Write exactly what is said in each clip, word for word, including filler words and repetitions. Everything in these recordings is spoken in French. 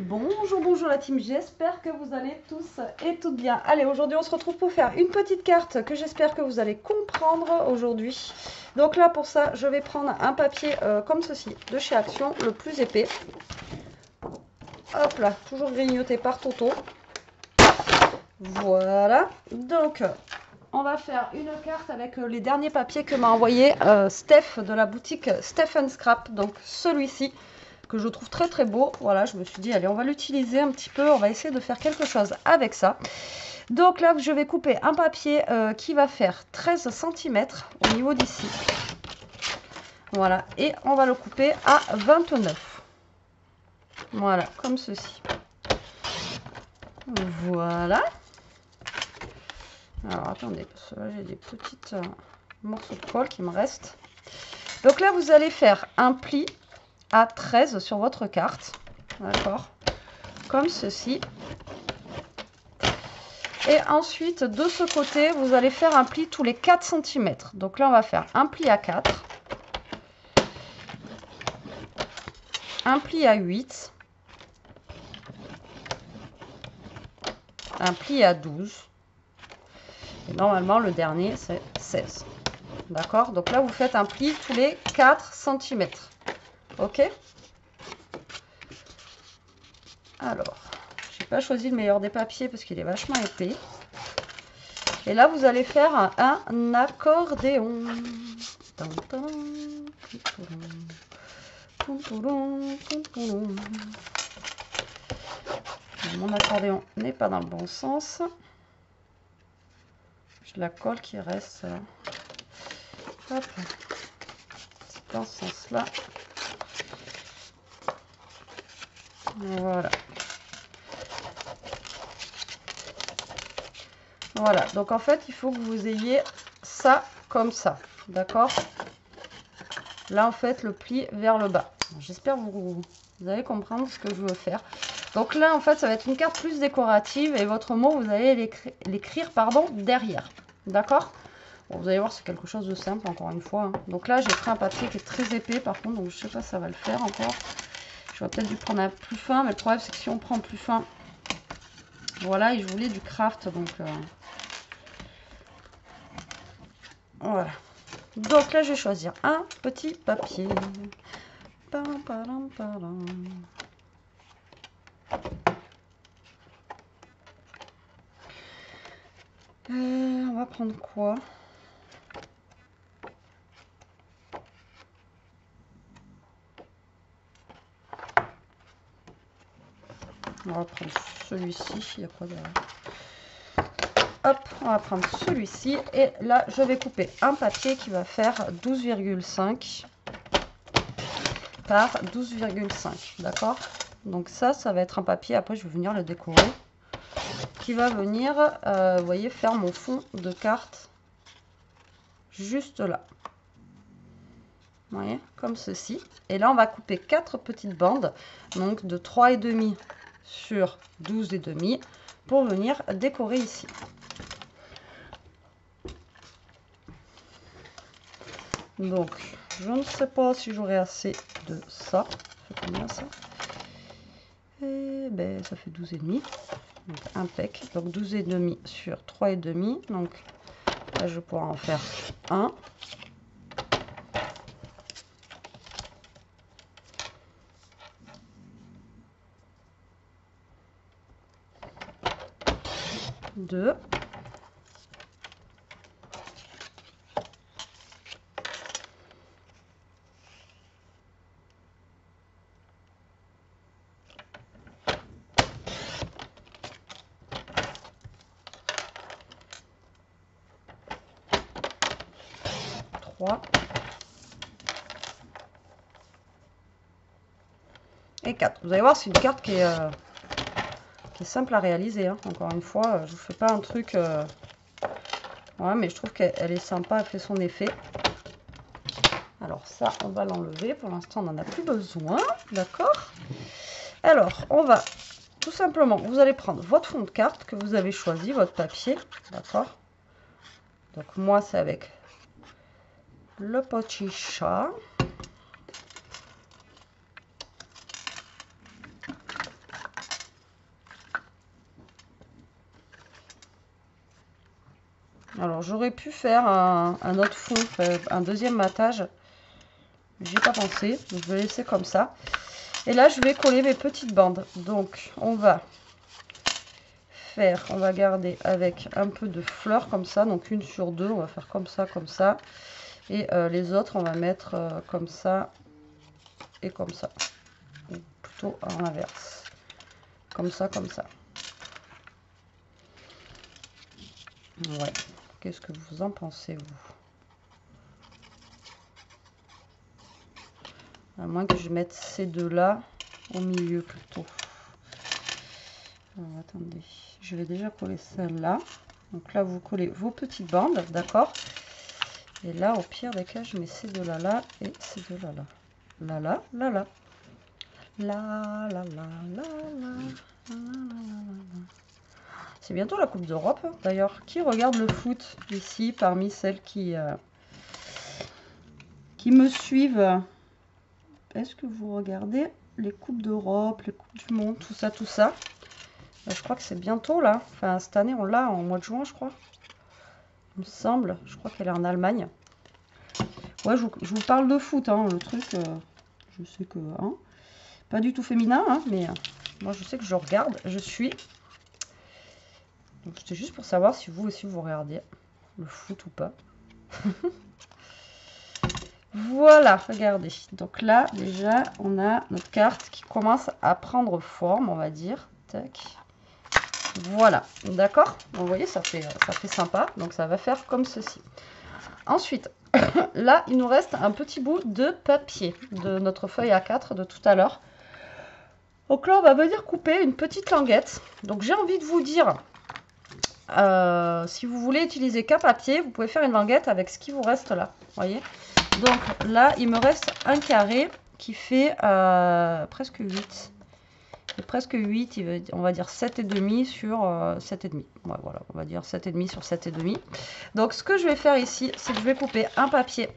Bonjour, bonjour la team, j'espère que vous allez tous et toutes bien. Allez, aujourd'hui on se retrouve pour faire une petite carte que j'espère que vous allez comprendre aujourd'hui. Donc là pour ça, je vais prendre un papier euh, comme ceci, de chez Action, le plus épais. Hop là, toujours grignoté par Toto. Voilà, donc on va faire une carte avec les derniers papiers que m'a envoyé euh, Steph de la boutique Steph Scrap, donc celui-ci. Que je trouve très très beau. Voilà, je me suis dit, allez, on va l'utiliser un petit peu, on va essayer de faire quelque chose avec ça. Donc là, je vais couper un papier euh, qui va faire treize centimètres au niveau d'ici. Voilà, et on va le couper à vingt-neuf. Voilà, comme ceci. Voilà. Alors, attendez, parce que là, j'ai des petites euh, morceaux de colle qui me restent. Donc là, vous allez faire un pli à treize sur votre carte, d'accord, comme ceci. Et ensuite, de ce côté, vous allez faire un pli tous les quatre centimètres. Donc là, on va faire un pli à quatre, un pli à huit, un pli à douze. Et normalement, le dernier, c'est seize. D'accord? Donc là, vous faites un pli tous les quatre centimètres. Ok? Alors, j'ai pas choisi le meilleur des papiers parce qu'il est vachement épais. Et là, vous allez faire un, un accordéon. Mon accordéon n'est pas dans le bon sens. J'ai la colle qui reste. Hop. C'est dans ce sens-là. Voilà. Voilà, donc en fait, il faut que vous ayez ça comme ça, d'accord? Là, en fait, le pli vers le bas. J'espère que vous, vous allez comprendre ce que je veux faire. Donc là, en fait, ça va être une carte plus décorative et votre mot, vous allez l'écrire pardon, derrière, d'accord? Bon, vous allez voir, c'est quelque chose de simple, encore une fois. Hein. Donc là, j'ai pris un papier qui est très épais, par contre, donc je sais pas si ça va le faire encore. J'aurais peut-être dû prendre un plus fin, mais le problème, c'est que si on prend plus fin, voilà, et je voulais du craft, donc... Euh, voilà. Donc là, je vais choisir un petit papier. Pam, pam, pam. Euh, on va prendre quoi? On va prendre celui-ci. Il y a quoi derrière? Hop, on va prendre celui-ci. Et là, je vais couper un papier qui va faire douze virgule cinq par douze virgule cinq. D'accord? Donc ça, ça va être un papier. Après, je vais venir le décorer. Qui va venir, euh, vous voyez, faire mon fond de carte juste là. Vous voyez, comme ceci. Et là, on va couper quatre petites bandes, donc de trois virgule cinq sur douze virgule cinq pour venir décorer ici. Donc, je ne sais pas si j'aurai assez de ça. Ça fait combien ça? Et ben, ça fait douze virgule cinq. Donc, impec. Donc, douze virgule cinq sur trois virgule cinq. Donc, là, je pourrais en faire un. deux. trois. Et quatre. Vous allez voir, c'est une carte qui est, euh, qui est simple à réaliser. Hein. Encore une fois, je ne vous fais pas un truc... Euh... Ouais, mais je trouve qu'elle est sympa, elle fait son effet. Alors ça, on va l'enlever. Pour l'instant, on n'en a plus besoin. D'accord? Alors, on va tout simplement, vous allez prendre votre fond de carte que vous avez choisi, votre papier. D'accord? Donc moi, c'est avec le petit chat. Alors j'aurais pu faire un, un autre fond, un deuxième matage. J'y ai pas pensé, donc je vais laisser comme ça. Et là je vais coller mes petites bandes. Donc on va faire, on va garder avec un peu de fleurs comme ça, donc une sur deux, on va faire comme ça, comme ça. Et euh, les autres on va mettre euh, comme ça et comme ça. Ou plutôt en inverse. Comme ça, comme ça. Ouais. Qu'est-ce que vous en pensez, vous? À moins que je mette ces deux-là au milieu plutôt. Alors, attendez. Je vais déjà coller celle-là. Donc là, vous collez vos petites bandes, d'accord? Et là, au pire des cas, je mets ces deux-là là et ces deux-là là. Là, là, là, là. Là, là, là, là, là. C'est bientôt la Coupe d'Europe, d'ailleurs. Qui regarde le foot ici, parmi celles qui, euh, qui me suivent? Est-ce que vous regardez les Coupes d'Europe, les Coupes du Monde, tout ça, tout ça? Je crois que c'est bientôt, là. Enfin, cette année, on l'a en mois de juin, je crois. Il me semble. Je crois qu'elle est en Allemagne. Ouais, je vous, je vous parle de foot, hein, le truc. Euh, je sais que... Hein, pas du tout féminin, hein, mais euh, moi, je sais que je regarde, je suis... Donc, c'était juste pour savoir si vous aussi, vous regardez le foot ou pas. Voilà, regardez. Donc là, déjà, on a notre carte qui commence à prendre forme, on va dire. Tac. Voilà, d'accord. Vous voyez, ça fait, ça fait sympa. Donc, ça va faire comme ceci. Ensuite, là, il nous reste un petit bout de papier de notre feuille A quatre de tout à l'heure. Donc là, on va venir couper une petite languette. Donc, j'ai envie de vous dire, euh, si vous voulez utiliser qu'un papier, vous pouvez faire une languette avec ce qui vous reste là. Vous voyez ? Donc là, il me reste un carré qui fait euh, presque huit. Et presque huit, il veut, on va dire sept virgule cinq sur euh, sept virgule cinq. Ouais, voilà, on va dire sept virgule cinq sur sept virgule cinq. Donc ce que je vais faire ici, c'est que je vais couper un papier.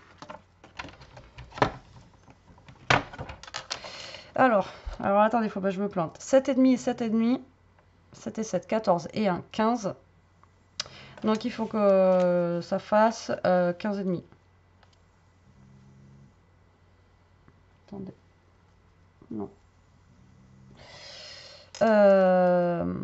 Alors, alors attendez, il faut pas que je me plante. sept virgule cinq et sept virgule cinq. sept et sept, quatorze et un, quinze. Donc il faut que ça fasse euh, quinze virgule cinq. Attendez. Non. Euh...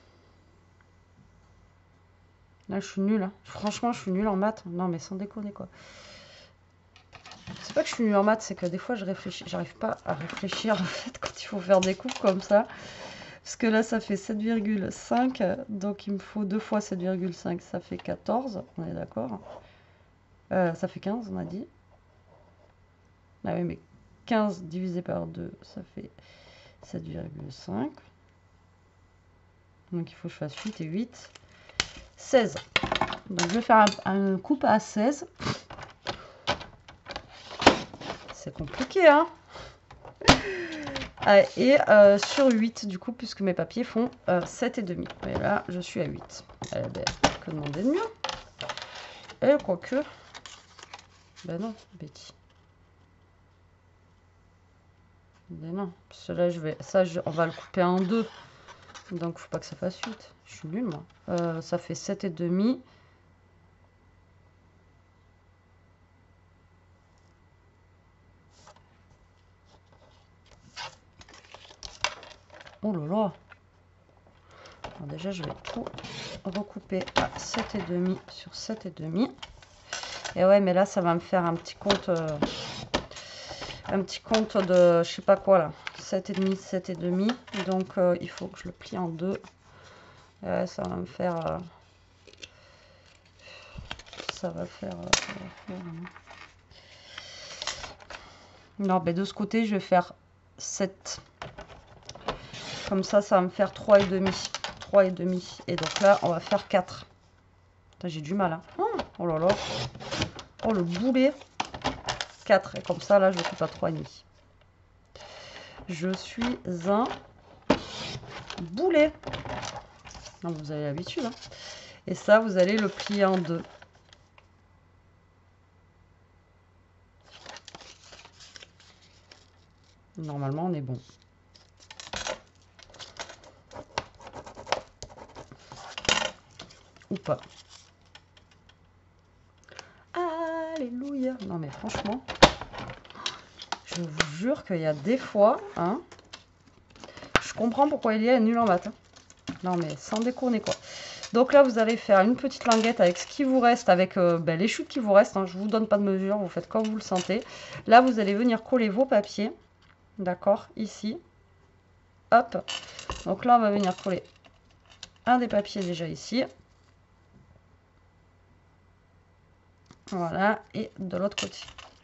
Là, je suis nulle. Hein. Franchement, je suis nulle en maths. Non, mais sans déconner, quoi. C'est pas que je suis nulle en maths, c'est que des fois, je réfléchis. J'arrive pas à réfléchir, en fait, quand il faut faire des coupes comme ça. Parce que là, ça fait sept virgule cinq. Donc, il me faut deux fois sept virgule cinq. Ça fait quatorze. On est d'accord. Euh, ça fait quinze, on a dit. Ah oui, mais quinze divisé par deux, ça fait sept virgule cinq. Donc, il faut que je fasse huit et huit. seize. Donc, je vais faire un, un coupe à seize. C'est compliqué, hein. Ah, et euh, sur huit, du coup, puisque mes papiers font euh, sept virgule cinq. Et là, je suis à huit. Eh ben, que demander de mieux? Et quoique... Ben non, Betty. Ben non, parce que là, je vais... ça, je... on va le couper en deux. Donc, faut pas que ça fasse huit. Je suis nulle, moi. Euh, ça fait sept virgule cinq. Oh là là. Alors déjà, je vais tout recouper à sept virgule cinq sur sept virgule cinq. Et ouais, mais là, ça va me faire un petit compte... Euh, un petit compte de... Je sais pas quoi, là. sept virgule cinq, sept virgule cinq. Donc, euh, il faut que je le plie en deux. Et ouais, ça va me faire... Euh, ça va faire... Euh, ça va faire euh, non, mais de ce côté, je vais faire sept. Comme ça, ça va me faire trois virgule cinq. trois virgule cinq. Et donc là, on va faire quatre. J'ai du mal. Hein. Oh, oh là là. Oh, le boulet. quatre. Et comme ça, là, je coupe à trois virgule cinq. Je suis un boulet. Non, vous avez l'habitude. Hein. Et ça, vous allez le plier en deux. Normalement, on est bon. Ou pas. franchement, je vous jure qu'il y a des fois, hein, je comprends pourquoi il y a nul en maths. Hein. Non mais sans déconner quoi. Donc là vous allez faire une petite languette avec ce qui vous reste, avec euh, ben, les chutes qui vous restent. Hein. Je vous donne pas de mesure, vous faites comme vous le sentez. Là vous allez venir coller vos papiers, d'accord, ici. Hop. Donc là on va venir coller un des papiers déjà ici. Voilà, et de l'autre côté.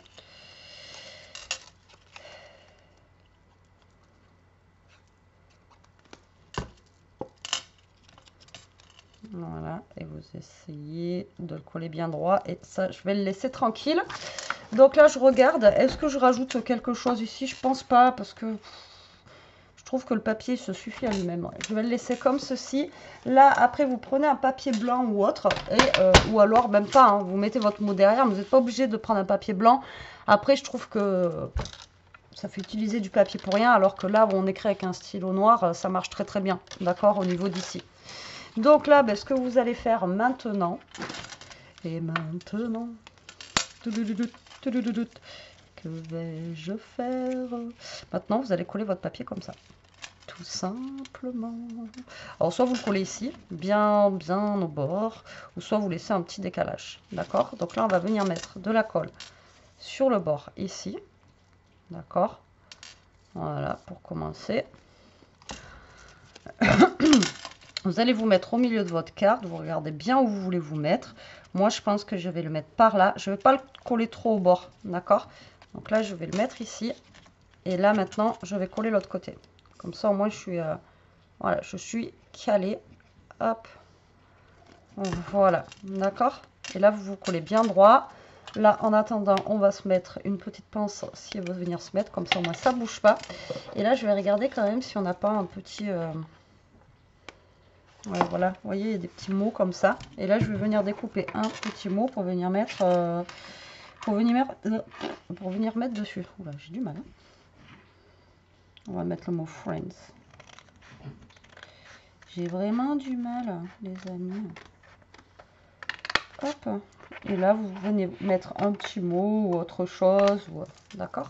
Voilà, et vous essayez de le coller bien droit. Et ça, je vais le laisser tranquille. Donc là, je regarde. Est-ce que je rajoute quelque chose ici? Je pense pas, parce que je trouve que le papier se suffit à lui-même. Je vais le laisser comme ceci. Là, après, vous prenez un papier blanc ou autre. Et, euh, ou alors, même pas, hein, vous mettez votre mot derrière. Vous n'êtes pas obligé de prendre un papier blanc. Après, je trouve que ça fait utiliser du papier pour rien. Alors que là, on écrit avec un stylo noir, ça marche très très bien. D'accord, au niveau d'ici. Donc là, ben, ce que vous allez faire maintenant, et maintenant, que vais-je faire? Maintenant, vous allez coller votre papier comme ça, tout simplement. Alors, soit vous le collez ici, bien, bien au bord, ou soit vous laissez un petit décalage, d'accord? Donc là, on va venir mettre de la colle sur le bord ici, d'accord? Voilà, pour commencer. Vous allez vous mettre au milieu de votre carte, vous regardez bien où vous voulez vous mettre. Moi, je pense que je vais le mettre par là. Je ne vais pas le coller trop au bord, d'accord? Donc là, je vais le mettre ici. Et là, maintenant, je vais coller l'autre côté. Comme ça, au moins, je suis, euh, voilà, je suis calée. Hop. Voilà, d'accord? Et là, vous vous collez bien droit. Là, en attendant, on va se mettre une petite pince si elle veut venir se mettre. Comme ça, au moins, ça ne bouge pas. Et là, je vais regarder quand même si on n'a pas un petit... Euh, Ouais, voilà, vous voyez, il y a des petits mots comme ça. Et là, je vais venir découper un petit mot pour venir mettre, euh, pour venir mettre, euh, pour venir mettre dessus. Oula, j'ai du mal. Hein. On va mettre le mot friends. J'ai vraiment du mal, les amis. Hop. Et là, vous venez mettre un petit mot ou autre chose. Ou... D'accord.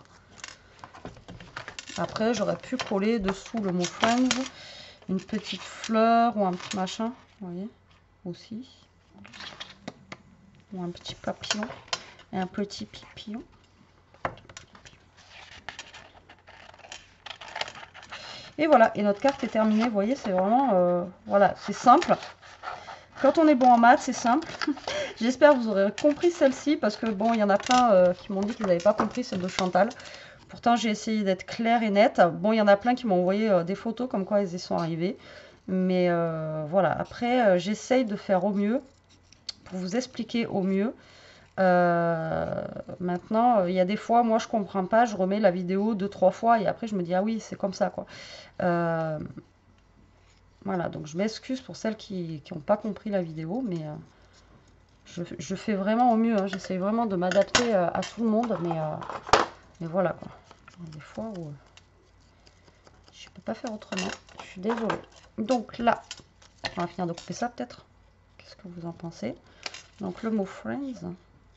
Après, j'aurais pu coller dessous le mot friends. Une petite fleur ou un petit machin, vous voyez, aussi. Ou un petit papillon. Et un petit pipillon. Et voilà, et notre carte est terminée. Vous voyez, c'est vraiment, euh, voilà, c'est simple. Quand on est bon en maths, c'est simple. J'espère que vous aurez compris celle-ci, parce que bon, il y en a plein euh, qui m'ont dit qu'ils n'avaient pas compris celle de Chantal. Pourtant, j'ai essayé d'être claire et nette. Bon, il y en a plein qui m'ont envoyé euh, des photos comme quoi ils y sont arrivés. Mais euh, voilà, après, euh, j'essaye de faire au mieux pour vous expliquer au mieux. Euh, maintenant, euh, il y a des fois, moi, je comprends pas. Je remets la vidéo deux, trois fois et après, je me dis, ah oui, c'est comme ça, quoi. Euh, voilà, donc je m'excuse pour celles qui n'ont pas compris la vidéo, mais euh, je, je fais vraiment au mieux. Hein. J'essaye vraiment de m'adapter euh, à tout le monde, mais, euh, mais voilà, quoi. Il y a des fois où... Euh, je peux pas faire autrement. Je suis désolée. Donc là, on va finir de couper ça peut-être. Qu'est-ce que vous en pensez? Donc le mot friends.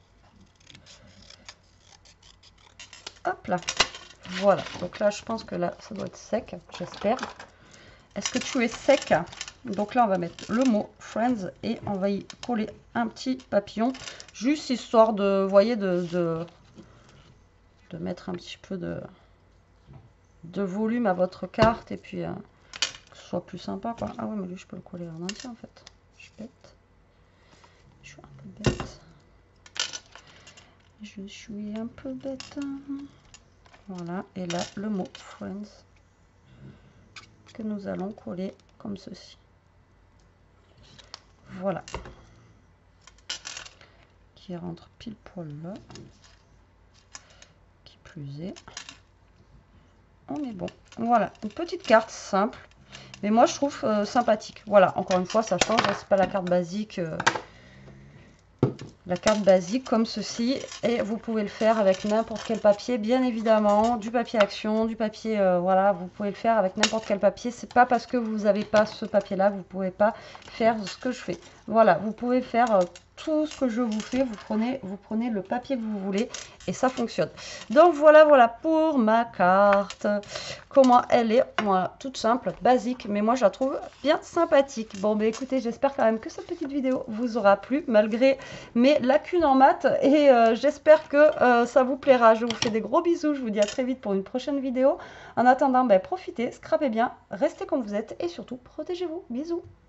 Hop là. Voilà. Donc là, je pense que là, ça doit être sec. J'espère. Est-ce que tu es sec? Donc là, on va mettre le mot friends et on va y coller un petit papillon. Juste histoire de, vous voyez, de, de, de mettre un petit peu de... de volume à votre carte et puis euh, que ce soit plus sympa quoi. Ah ouais, mais lui je peux le coller en entier en fait. Je suis bête. Je suis un peu bête. Je suis un peu bête. Voilà, et là le mot friends que nous allons coller comme ceci. Voilà. Qui rentre pile poil là. Qui plus est. On est bon. Voilà, une petite carte simple. Mais moi, je trouve euh, sympathique. Voilà, encore une fois, ça change. Hein, c'est pas la carte basique. Euh, la carte basique comme ceci. Et vous pouvez le faire avec n'importe quel papier, bien évidemment. Du papier action, du papier... Euh, voilà, vous pouvez le faire avec n'importe quel papier. C'est pas parce que vous n'avez pas ce papier-là, vous pouvez pas faire ce que je fais. Voilà, vous pouvez faire... Euh, tout ce que je vous fais, vous prenez, vous prenez le papier que vous voulez et ça fonctionne. Donc voilà, voilà pour ma carte. Comment elle est, voilà, toute simple, basique, mais moi je la trouve bien sympathique. Bon, bah écoutez, j'espère quand même que cette petite vidéo vous aura plu, malgré mes lacunes en maths, et euh, j'espère que euh, ça vous plaira. Je vous fais des gros bisous, je vous dis à très vite pour une prochaine vidéo. En attendant, bah, profitez, scrapez bien, restez comme vous êtes, et surtout, protégez-vous. Bisous.